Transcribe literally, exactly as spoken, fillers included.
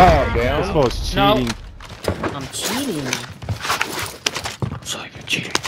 Oh, damn. This fool's No. cheating. I'm cheating. So you're cheating.